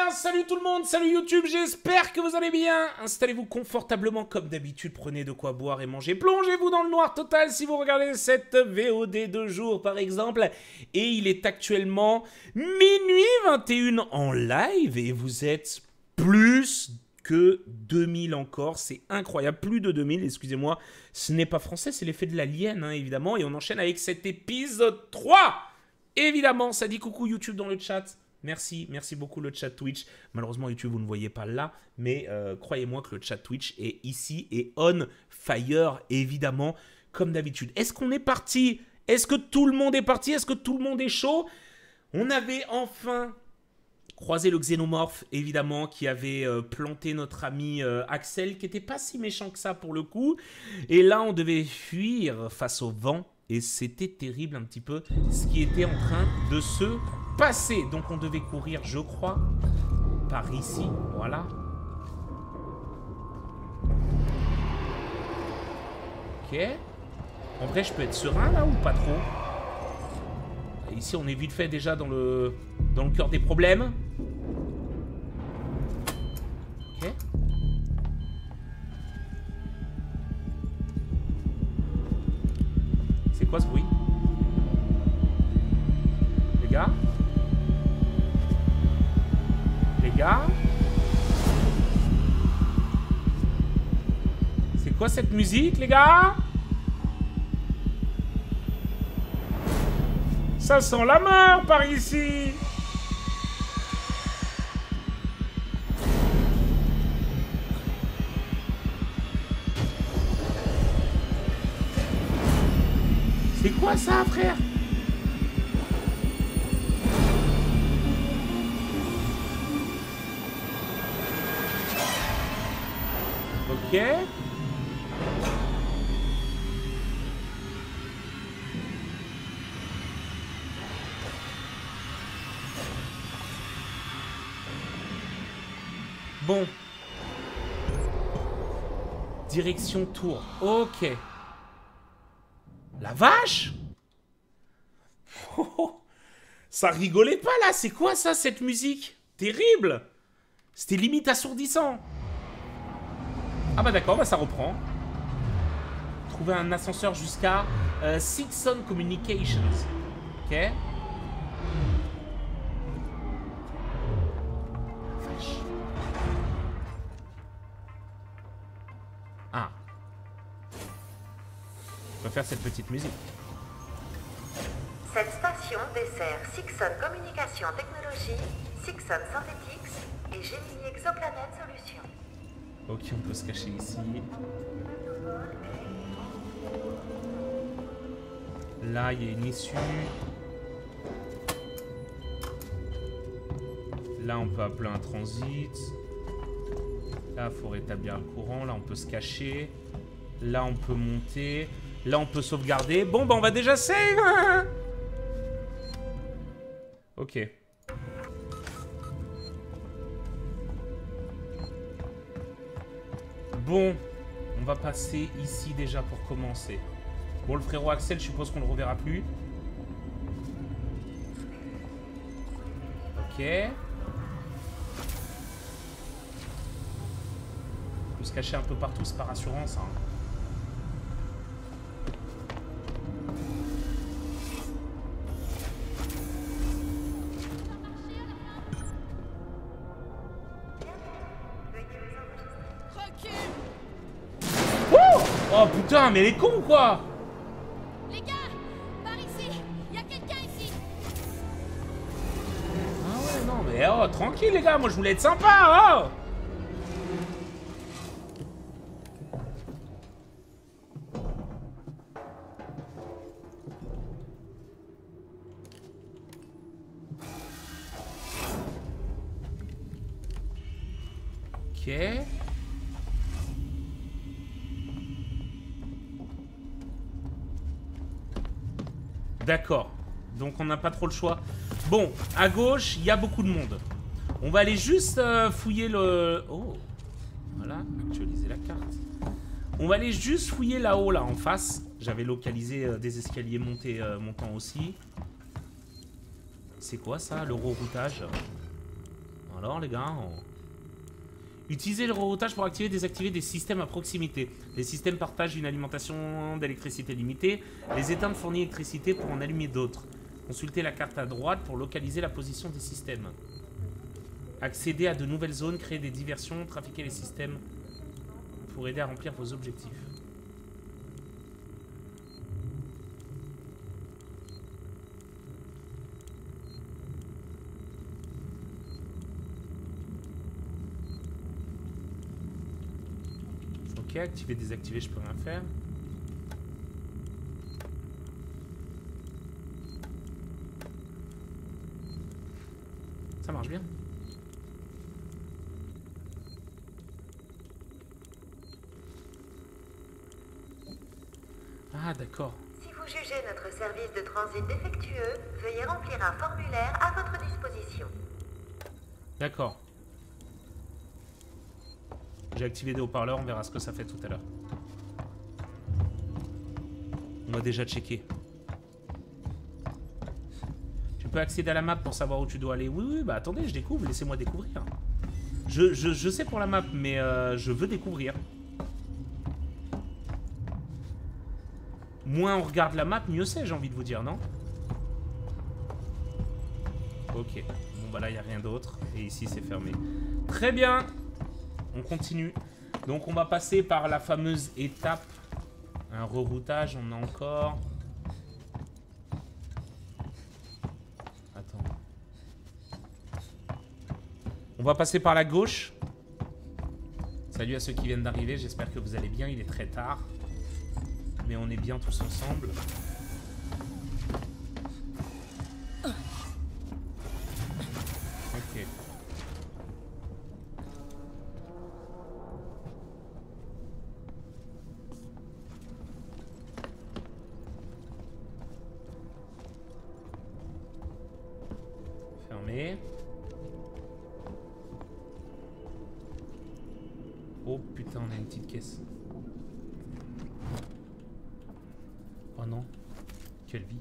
bien, salut tout le monde, salut YouTube, j'espère que vous allez bien. Installez-vous confortablement comme d'habitude, prenez de quoi boire et manger. Plongez-vous dans le noir total si vous regardez cette VOD de jour par exemple. Et il est actuellement minuit 21 en live et vous êtes plus que 2000 encore, c'est incroyable, plus de 2000, excusez-moi. Ce n'est pas français, c'est l'effet de l'alien, hein, évidemment. Et on enchaîne avec cet épisode 3. Évidemment, ça dit coucou YouTube dans le chat. Merci, merci beaucoup le chat Twitch. Malheureusement YouTube vous ne voyez pas là, mais croyez-moi que le chat Twitch est ici et on fire évidemment comme d'habitude. Est-ce qu'on est parti? Est-ce que tout le monde est parti? Est-ce que tout le monde est chaud? On avait enfin croisé le xénomorphe évidemment qui avait planté notre ami Axel qui n'était pas si méchant que ça pour le coup. Et là on devait fuir face au vent. Et c'était terrible un petit peu ce qui était en train de se passer. Donc on devait courir, je crois, par ici. Voilà. Ok. En vrai, je peux être serein là ou pas trop? Et ici, on est vite fait déjà dans le cœur des problèmes. Ok. C'est quoi ce bruit? Les gars? Les gars? C'est quoi cette musique, les gars? Ça sent la mort par ici! C'est quoi ça, frère? Ok. Bon. Direction tour. Ok. La vache! Oh, ça rigolait pas là, c'est quoi ça cette musique? Terrible! C'était limite assourdissant. Ah bah d'accord, bah ça reprend. Trouver un ascenseur jusqu'à Sixon Communications. Ok. Vache. Ah. On va faire cette petite musique. Cette station dessert Sixon Communication Technologies, Sixon Synthetics et Gemini Exoplanet Solutions. Ok, on peut se cacher ici. Là, il y a une issue. Là, on peut appeler un transit. Là, il faut rétablir le courant. Là, on peut se cacher. Là, on peut monter. Là, on peut sauvegarder. Bon, bah, on va déjà save, hein. Ok. Bon, on va passer ici déjà pour commencer. Bon, le frérot Axel, je suppose qu'on le reverra plus. Ok. On peut se cacher un peu partout, c'est par assurance, hein. Oh putain, mais elle est con ou quoi? Les gars, par ici, il y a quelqu'un ici. Ah ouais, non, mais oh, tranquille les gars, moi je voulais être sympa, oh. Ok. D'accord. Donc on n'a pas trop le choix. Bon, à gauche, il y a beaucoup de monde. On va aller juste fouiller le... Oh. Voilà, actualiser la carte. On va aller juste fouiller là-haut, là, en face. J'avais localisé des escaliers montants aussi. C'est quoi ça, le reroutage? Alors les gars, utilisez le reroutage pour activer et désactiver des systèmes à proximité. Les systèmes partagent une alimentation d'électricité limitée. Les éteindre fournit l'électricité pour en allumer d'autres. Consultez la carte à droite pour localiser la position des systèmes. Accéder à de nouvelles zones, créer des diversions, trafiquer les systèmes pour aider à remplir vos objectifs. Ok, activer, désactiver, je peux rien faire. Ça marche bien. Ah, d'accord. Si vous jugez notre service de transit défectueux, veuillez remplir un formulaire à votre disposition. D'accord. J'ai activé des haut-parleurs, on verra ce que ça fait tout à l'heure. On va déjà checker. Tu peux accéder à la map pour savoir où tu dois aller. Oui, oui, bah attendez, je découvre, laissez-moi découvrir. Je sais pour la map, mais je veux découvrir. Moins on regarde la map, mieux c'est, j'ai envie de vous dire, non? Ok. Bon, bah là, il n'y a rien d'autre. Et ici, c'est fermé. Très bien. On continue. Donc, on va passer par la fameuse étape. Un reroutage, on a encore... Attends. On va passer par la gauche. Salut à ceux qui viennent d'arriver, j'espère que vous allez bien, il est très tard. Mais on est bien tous ensemble. Ok. Fermé. Oh putain, on a une petite caisse. Oh non, quelle vie.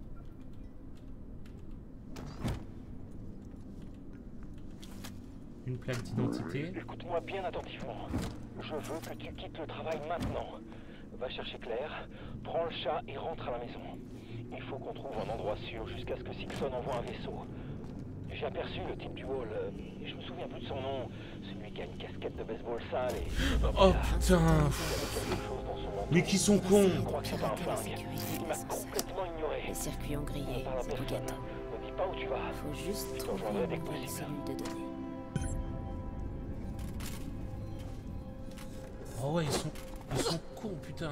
Une plaque d'identité. Écoute-moi bien attentivement. Je veux que tu quittes le travail maintenant. Va chercher Claire, prends le chat et rentre à la maison. Il faut qu'on trouve un endroit sûr jusqu'à ce que Sixon envoie un vaisseau. J'ai aperçu le type du hall, je me souviens plus de son nom, celui qui a une casquette de baseball sale et... Oh putain. Mais qui sont cons. Je crois que c'est pas un flingue. Il m'a complètement ignoré. Les circuits ont grillé, c'est du gâteau. Ne dis pas où tu vas. Faut juste Je te trouver rejoindrai dès une que bonne possible. cellule de données. Oh ouais, ils sont cons, putain.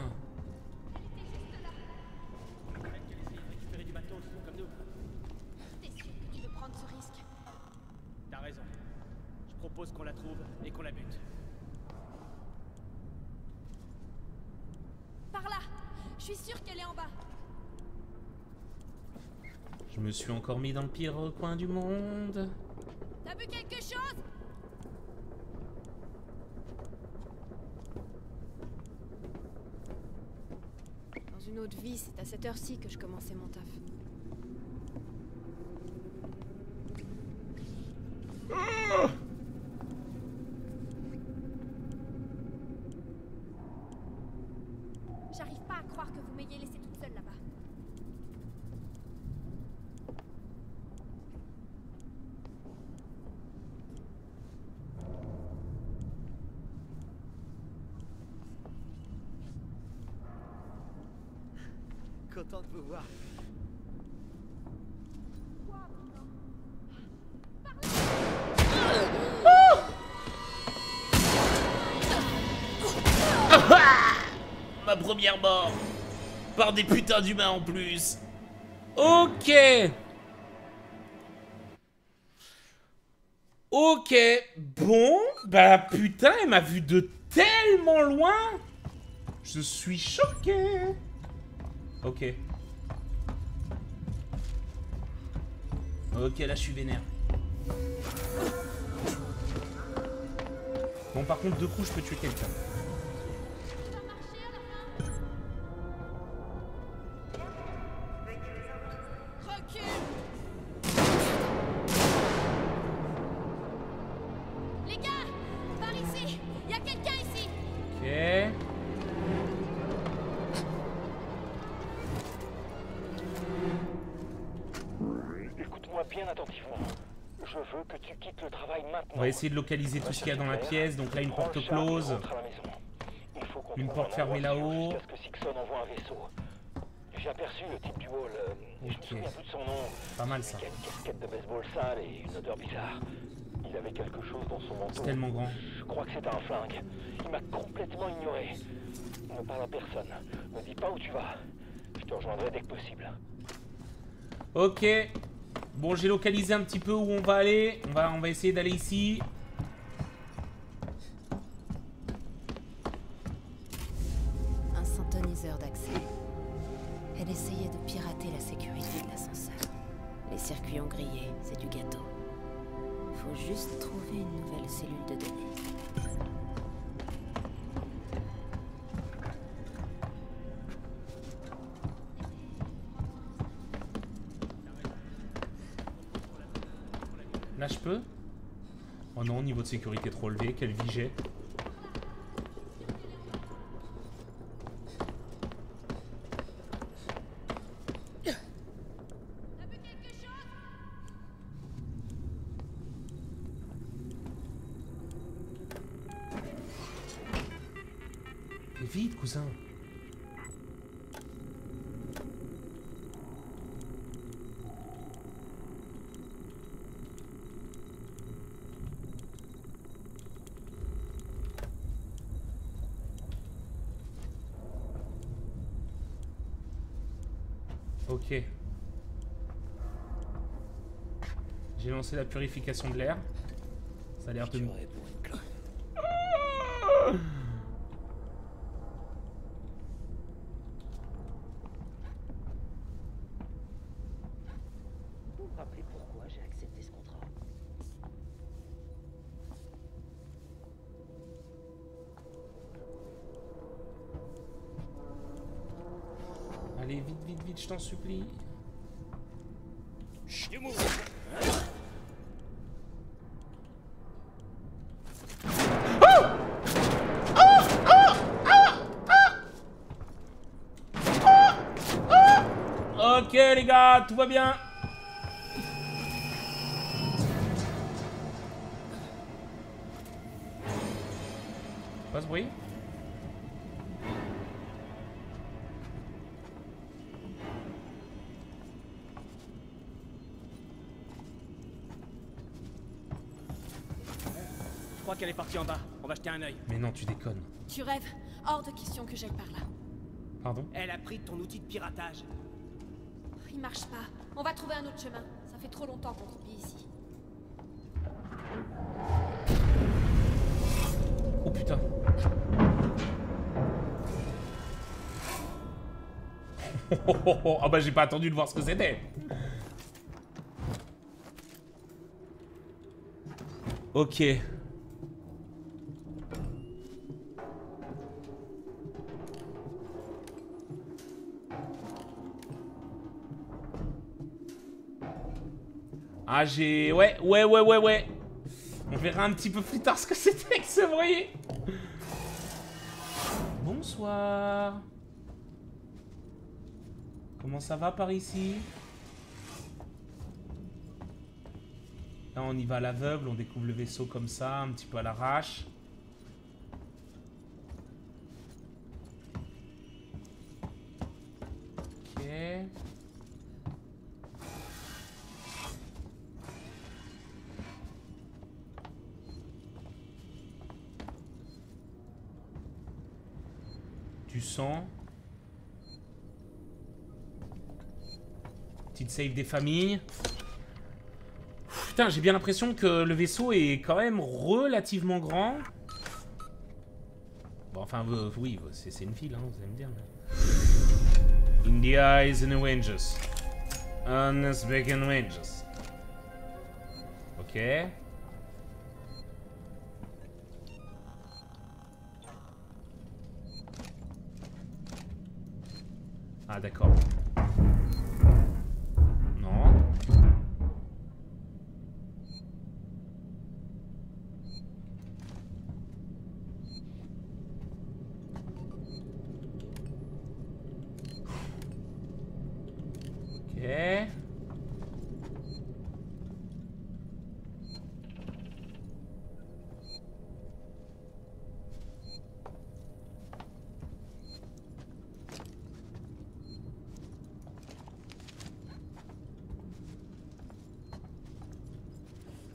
T'es sûr que tu veux prendre ce risque? T'as raison. Je propose qu'on la trouve et qu'on la bute. Par là! Je suis sûre qu'elle est en bas. Je me suis encore mis dans le pire coin du monde. T'as vu quelque chose? Dans une autre vie, c'est à cette heure-ci que je commençais mon taf. J'arrive pas à croire que vous m'ayez laissée toute seule là-bas. Content de vous voir. Ma première mort. Par des putains d'humains en plus. Ok. Ok. Bon. Bah putain, elle m'a vu de tellement loin. Je suis choqué. Ok. Ok, là je suis vénère. Bon, par contre, 2 coups, je peux tuer quelqu'un. Recule! Je veux que tu quittes le travail maintenant. On va essayer de localiser tout ce qu'il y a dans la pièce. Donc là, une porte close. Une porte fermée là-haut. Jusqu'à ce que Sixon envoie un vaisseau. J'ai aperçu le type du hall. Je me souviens plus de son nom. Pas mal ça. Il a une casquette de baseball sale et une odeur bizarre. Il avait quelque chose dans son manteau. C'est tellement grand. Je crois que c'était un flingue. Il m'a complètement ignoré. Ne parle à personne. Ne dis pas où tu vas. Je te rejoindrai dès que possible. Ok. Bon, j'ai localisé un petit peu où on va aller. On va essayer d'aller ici. Un synthoniseur d'accès. Elle essayait de pirater la sécurité de l'ascenseur. Les circuits ont grillé, c'est du gâteau. Faut juste trouver une nouvelle cellule de données. Là, je peux? Oh non, niveau de sécurité trop élevé. Quel vie j'ai. Vite, cousin. Ok. J'ai lancé la purification de l'air. Ça a l'air de... Vous me rappelez pourquoi j'ai accepté ce contrat? Allez, vite, vite, vite, je t'en supplie. Ok les gars, tout va bien. Pas ce bruit. Je crois qu'elle est partie en bas. On va jeter un œil. Mais non, tu déconnes. Tu rêves? Hors de question que j'aille par là. Pardon? Elle a pris ton outil de piratage. Il marche pas. On va trouver un autre chemin. Ça fait trop longtemps qu'on croupit ici. Oh putain. Ah bah j'ai pas attendu de voir ce que c'était. Ok. Ah j'ai... Ouais. On verra un petit peu plus tard ce que c'était que ce bruit. Bonsoir. Comment ça va par ici? Là on y va à l'aveugle, on découvre le vaisseau comme ça, un petit peu à l'arrache. Ok. Du sang. Petite save des familles. Putain, j'ai bien l'impression que le vaisseau est quand même relativement grand. Bon, enfin, oui, c'est une ville, hein, vous allez me dire. Mais... India is in Avengers. Unspeaking Avengers. Ok. Ah, d'accord. Non. Ok.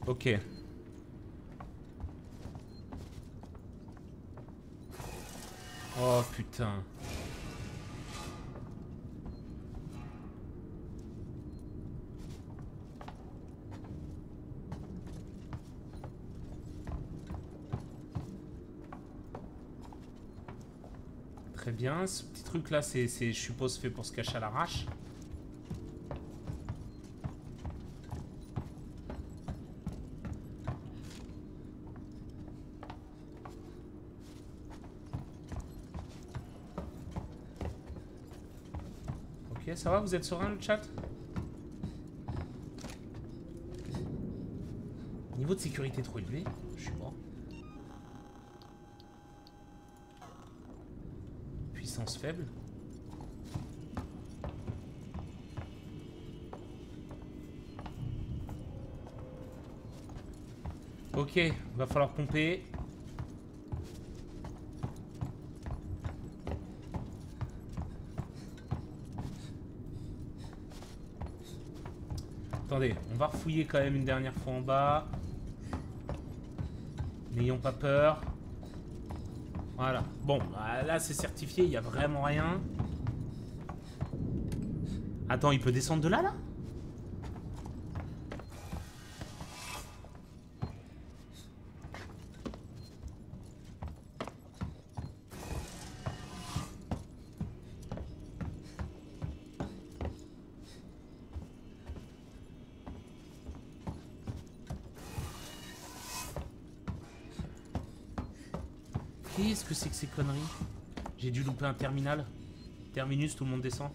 Ok. Oh putain. Très bien, ce petit truc là, c'est je suppose fait pour se cacher à l'arrache. Ok, ça va, vous êtes serein le chat? Niveau de sécurité trop élevé, je suis mort. Puissance faible. Ok, va falloir pomper. Attendez, on va refouiller quand même une dernière fois en bas. N'ayons pas peur. Voilà. Bon, là c'est certifié, il n'y a vraiment rien. Attends, il peut descendre de là, là? Qu'est-ce que c'est que ces conneries? J'ai dû louper un terminal. Terminus, tout le monde descend.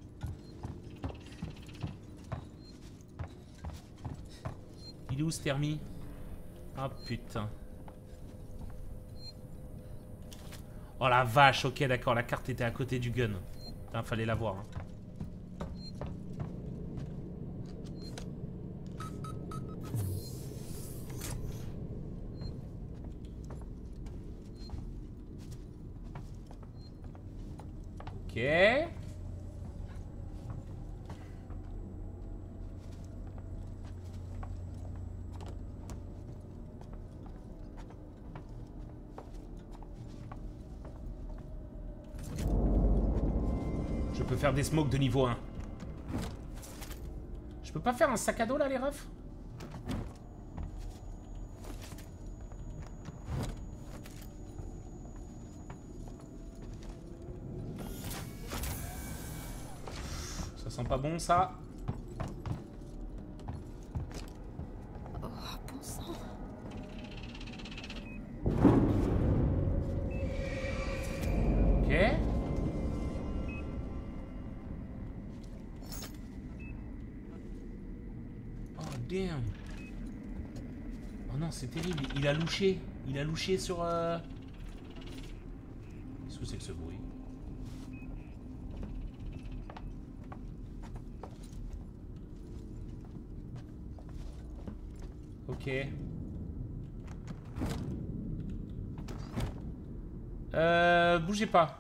Il est où ce termi? Ah putain. Oh la vache, ok d'accord, la carte était à côté du gun. Putain, fallait la voir. Hein. Ok. Je peux faire des smokes de niveau 1. Je peux pas faire un sac à dos là les refs? Ça sent pas bon ça. Oh, bon sang. Ok. Oh damn. Oh non, c'est terrible. Il a louché. Il a louché sur... Qu'est-ce que c'est que ce bruit? Ok. Bougez pas.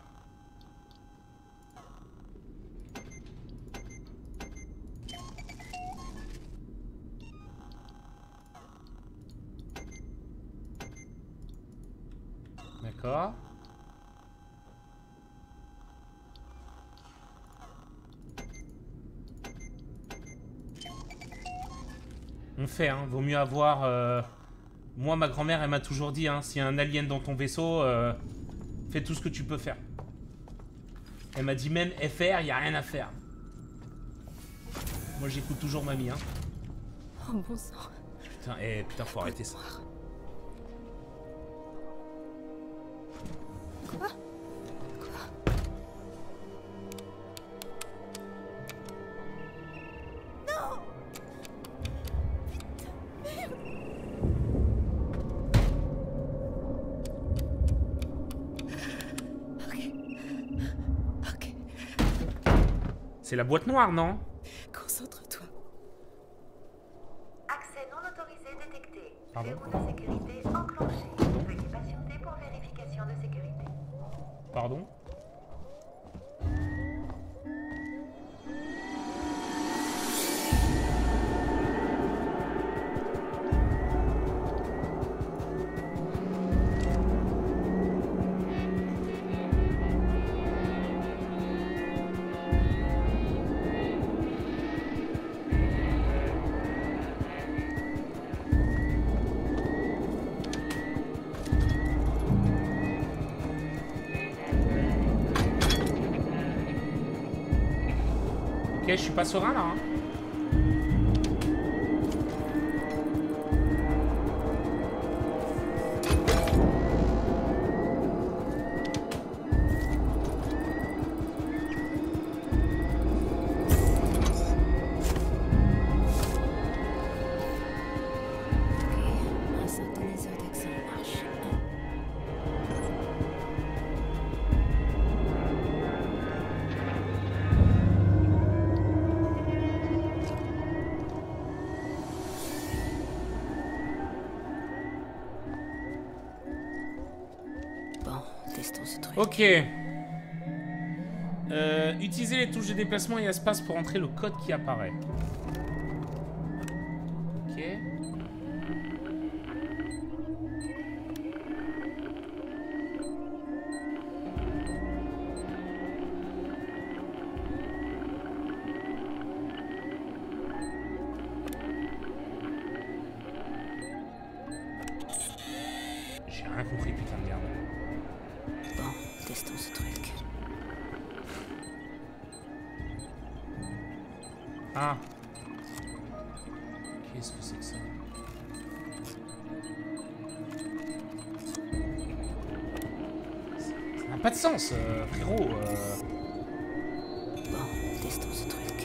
D'accord. On fait, hein. Vaut mieux avoir... Moi, ma grand-mère, elle m'a toujours dit, hein, s'il y a un alien dans ton vaisseau, fais tout ce que tu peux faire. Elle m'a dit même FR, il n'y a rien à faire. Moi, j'écoute toujours mamie, hein. Oh, bon sang. Putain, putain, faut arrêter ça. Quoi? C'est la boîte noire, non? Concentre-toi. Accès non autorisé détecté. Pardon? Verrou de sécurité enclenché. Veuillez patienter pour vérification de sécurité. Pardon? je suis pas serein là. Hein. Un synthoniseur d'accès en marche. Bon, testons ce truc. Ok. Utilisez les touches de déplacement et espace pour entrer le code qui apparaît. Ok. J'ai rien compris, putain de merde. Bon, testons ce truc. Ah. Qu'est-ce que c'est que ça? Ça n'a pas de sens, frérot. Bon, testons ce truc.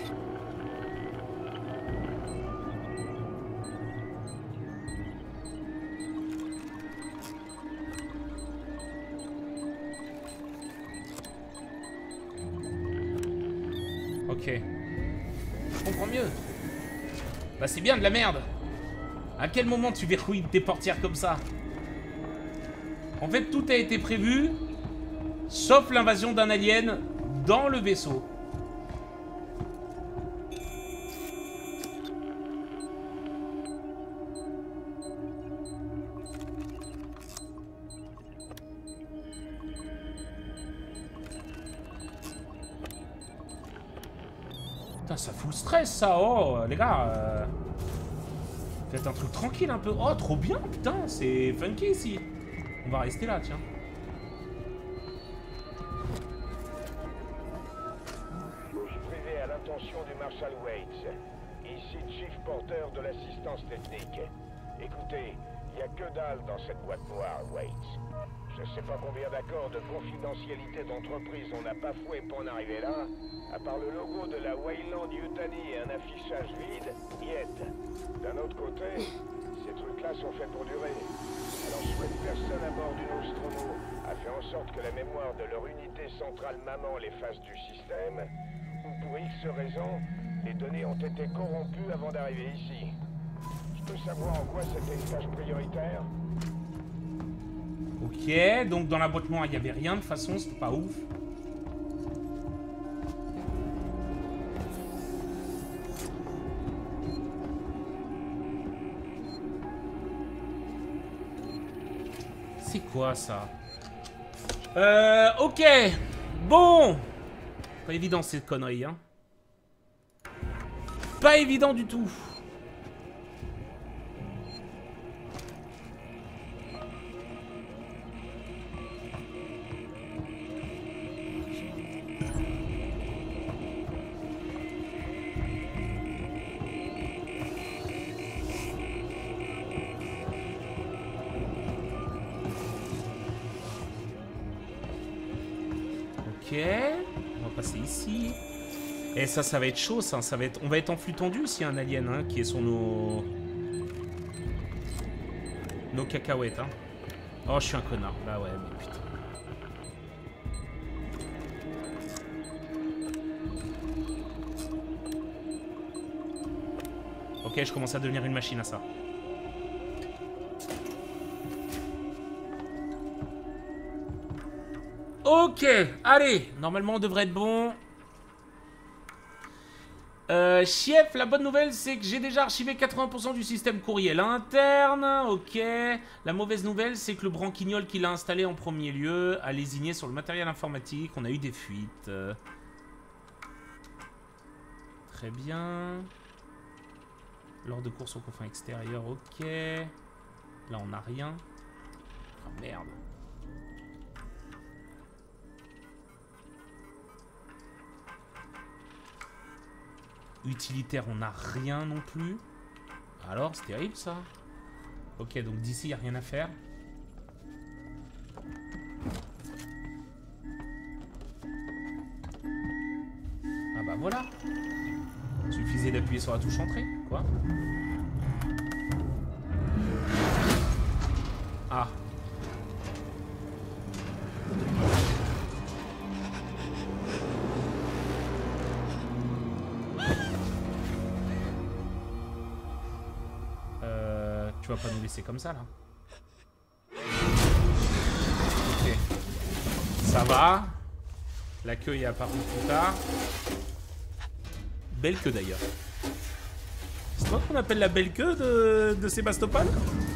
Ok. Je comprends mieux. Bah c'est bien de la merde. À quel moment tu verrouilles tes portières comme ça? En fait, tout a été prévu, sauf l'invasion d'un alien dans le vaisseau. Putain, ça fout le stress, ça. Oh, les gars. Faites un truc tranquille un peu. Oh, trop bien, putain. C'est funky ici. On va rester là, tiens. Touche privée à l'intention du Marshal Waits. Ici, Chief Porter de l'assistance technique. Écoutez, il n'y a que dalle dans cette boîte noire, Waits. Je sais pas combien d'accords de confidentialité d'entreprise on n'a pas foué pour en arriver là. À part le logo de la Wayland Yutani et un affichage vide, niet. D'un autre côté, ces trucs-là sont faits pour durer. Alors je souhaite personne à bord du Nostromo a fait en sorte que la mémoire de leur unité centrale maman les fasse du système, ou pour X raisons, les données ont été corrompues avant d'arriver ici. Je peux savoir en quoi c'était une tâche prioritaire? Ok, donc dans la boîte noire, il n'y avait rien de toute façon, c'était pas ouf. C'est quoi ça? Ok. Bon. Pas évident cette connerie, hein. Pas évident du tout. Ok, on va passer ici. Et ça va être chaud, ça va être... On va être en flux tendu s'il y a un alien hein, qui est sur nos cacahuètes. Hein. Oh, je suis un connard. Bah ouais, mais putain. Ok, je commence à devenir une machine à ça. Ok, allez, normalement on devrait être bon. Chief, la bonne nouvelle c'est que j'ai déjà archivé 80% du système courriel interne. Ok. La mauvaise nouvelle c'est que le branquignol qui l'a installé en premier lieu a lésigné sur le matériel informatique. On a eu des fuites. Très bien. Lors de course au confins extérieur, ok. Là on n'a rien. Oh merde. Utilitaire, on n'a rien non plus. Alors, c'est terrible ça. Ok, donc d'ici, il n'y a rien à faire. Ah bah voilà. Suffisait d'appuyer sur la touche entrée, quoi. Ah. Tu vas pas nous laisser comme ça, là. Ok. Ça va. La queue est apparue plus tard. Belle queue, d'ailleurs. C'est toi qu'on appelle la belle queue de Sébastopol?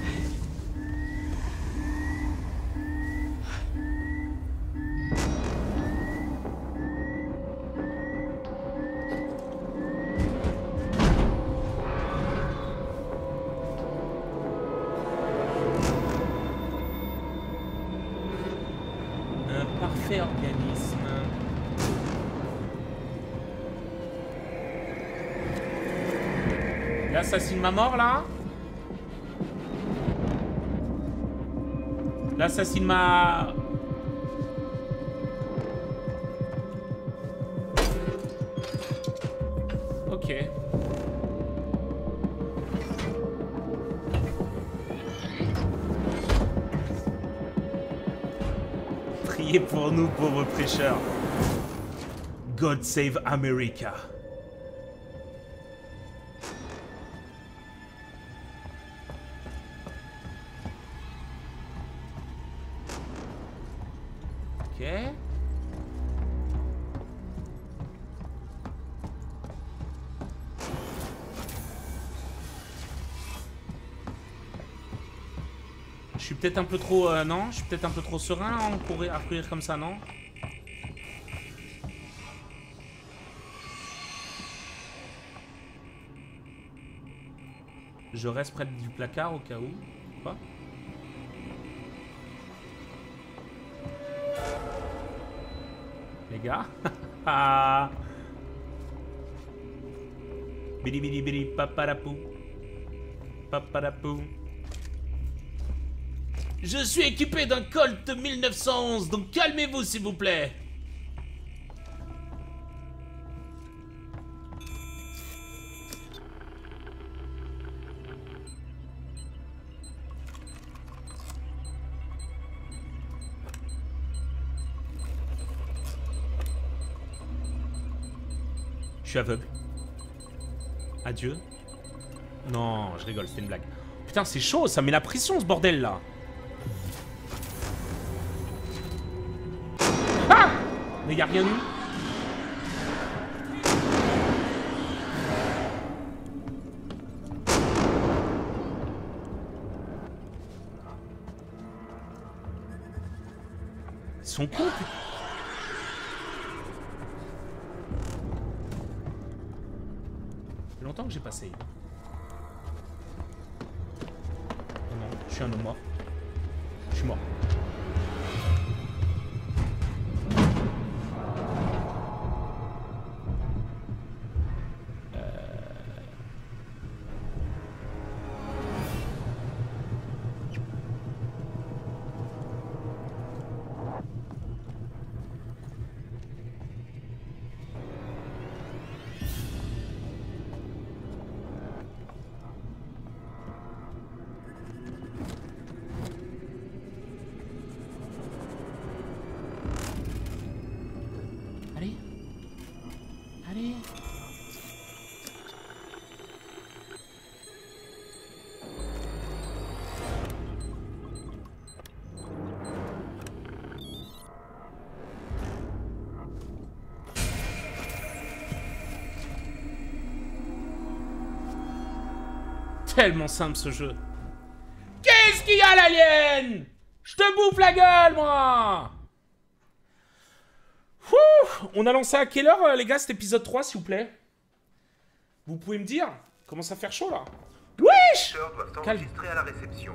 Parfait organisme. L'assassine m'a mort là. L'assassine m'a... Ok. Priez pour nous, pauvres prêcheurs. God save America. Ok. Je suis peut-être un peu trop... non, je suis peut-être un peu trop serein à courir comme ça, non? Je reste près du placard au cas où. Quoi? Les gars? Ah. Bidi bidi bidi paparapou. Paparapou. Je suis équipé d'un Colt 1911, donc calmez-vous s'il vous plaît. Je suis aveugle. Adieu. Non, je rigole, c'était une blague. Putain, c'est chaud, ça met la pression ce bordel là. Ah! Mais y a rien eu. Ils sont cons. Ça fait longtemps que j'ai pas save. Oh non, je suis un homme mort. Je suis mort. Allez. Allez. Tellement simple ce jeu. Qu'est-ce qu'il y a l'alien? Je te bouffe la gueule moi. On a lancé à quelle heure, les gars, cet épisode 3, s'il vous plaît? Vous pouvez me dire? Commence à faire chaud, là. Wesh! Doivent Calme. enregistrer à la réception.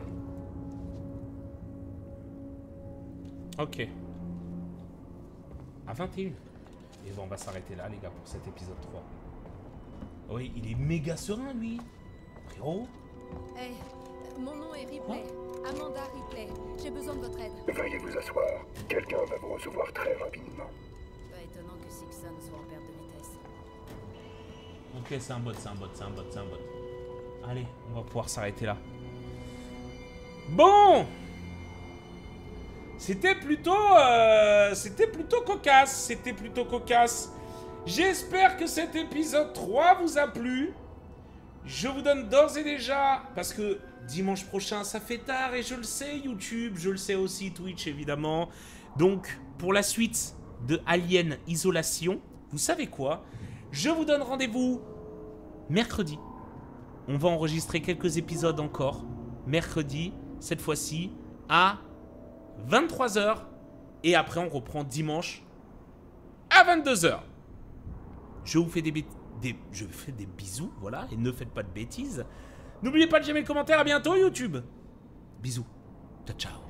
Ok. À 21. Et bon, on va s'arrêter là, les gars, pour cet épisode 3. Oui, il est méga serein, lui. Frérot. Hey, mon nom est Ripley. Amanda Ripley. J'ai besoin de votre aide. Veuillez vous asseoir. Quelqu'un va vous recevoir très rapidement. Pas étonnant que Sixon soit en perte de vitesse. Ok, c'est un bot, c'est un bot, c'est un bot, c'est un bot. Allez, on va pouvoir s'arrêter là. Bon, c'était plutôt cocasse, c'était plutôt cocasse. J'espère que cet épisode 3 vous a plu. Je vous donne d'ores et déjà, parce que dimanche prochain, ça fait tard, et je le sais, YouTube, je le sais aussi, Twitch, évidemment. Donc, pour la suite de Alien Isolation, vous savez quoi? Je vous donne rendez-vous mercredi. On va enregistrer quelques épisodes encore. Mercredi, cette fois-ci, à 23 h. Et après, on reprend dimanche à 22 h. Je vous fais des bisous, voilà. Et ne faites pas de bêtises. N'oubliez pas de j'aimer le commentaire. À bientôt, YouTube. Bisous. Ciao, ciao.